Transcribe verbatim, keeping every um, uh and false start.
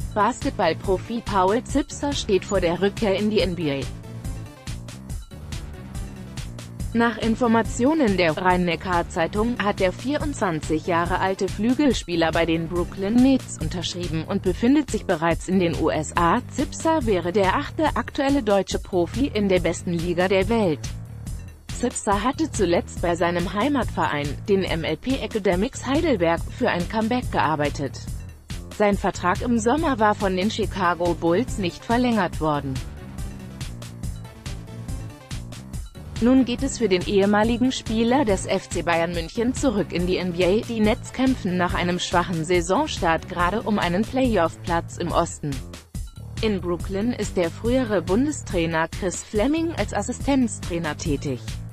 Basketballprofi Paul Zipser steht vor der Rückkehr in die N B A. Nach Informationen der Rhein-Neckar-Zeitung hat der vierundzwanzig Jahre alte Flügelspieler bei den Brooklyn Nets unterschrieben und befindet sich bereits in den U S A. Zipser wäre der achte aktuelle deutsche Profi in der besten Liga der Welt. Zipser hatte zuletzt bei seinem Heimatverein, den M L P Academics Heidelberg, für ein Comeback gearbeitet. Sein Vertrag im Sommer war von den Chicago Bulls nicht verlängert worden. Nun geht es für den ehemaligen Spieler des F C Bayern München zurück in die N B A. Die Nets kämpfen nach einem schwachen Saisonstart gerade um einen Playoff-Platz im Osten. In Brooklyn ist der frühere Bundestrainer Chris Fleming als Assistenztrainer tätig.